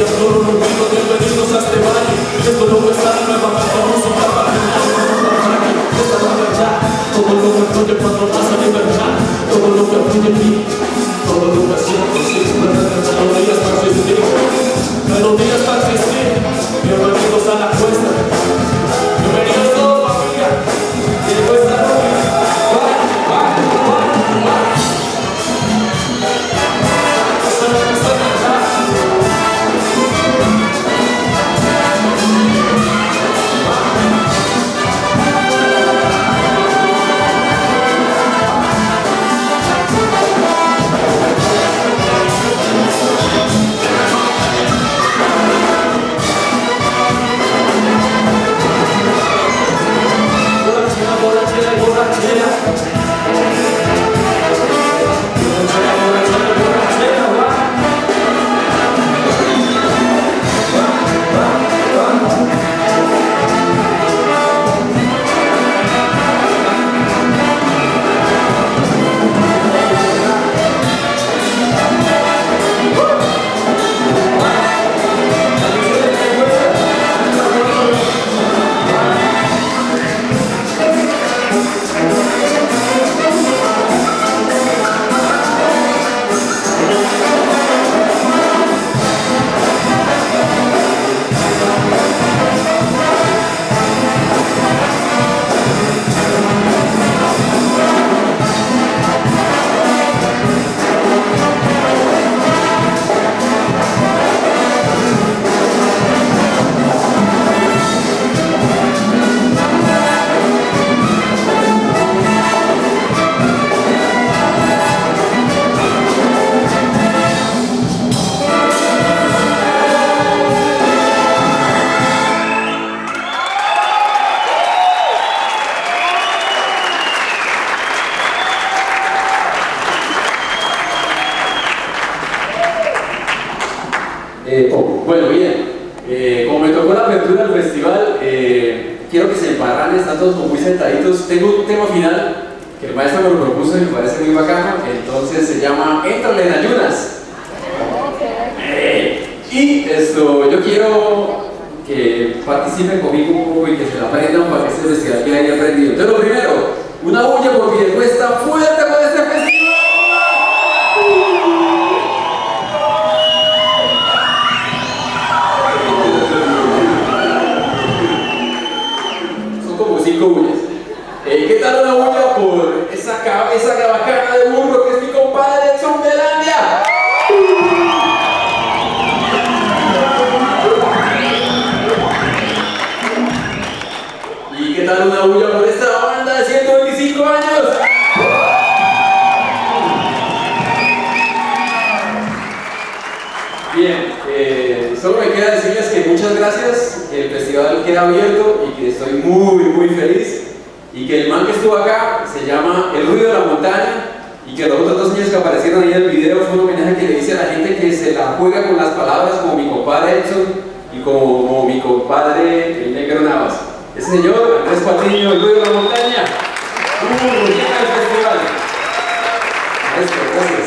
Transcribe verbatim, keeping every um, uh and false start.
solo los ricos, bienvenidos a este baile. Esto no es la nuevamente música para que no nos ataque. Esta es la verdad, todo lo que fluye cuando pasa libertad. Todo lo que fluye en mí, todo lo que siento, siempre melodías para existir. Melodías para existir. Bienvenidos a la cuesta. Bienvenidos todos, familia. Llegó esta noche. Vaya, vaya, vaya, vaya. Eh, oh, bueno, bien, eh, como me tocó la apertura del festival, eh, quiero que se embarran, están todos como muy sentaditos. Tengo un tema final que el maestro me lo propuso y me parece muy bacano, entonces se llama Éntrale en ayunas. Eh, y esto, yo quiero que participen conmigo un poco y que se la aprendan para que este festival quede ahí aprendido. Entonces, lo primero, una bulla por Piedecuesta fuerte con este festival. Eh, ¿Qué tal una bulla por esa cabeza bacana de burro que es mi compadre Edson Belandia? ¿Y qué tal una bulla por esta banda de ciento veinticinco años? Bien, eh, solo me queda decirles que muchas gracias, que el festival queda abierto y que estoy muy muy feliz. Y que el man que estuvo acá se llama El Ruido de la Montaña y que los otros dos niños que aparecieron ahí en el video fue un homenaje que le dice a la gente que se la juega con las palabras como mi compadre Edson y como, como mi compadre el Negro Navas. Ese señor, Andrés Patiño, El Ruido de la Montaña. ¡Uh! ¡Llega al festival! Gracias, gracias.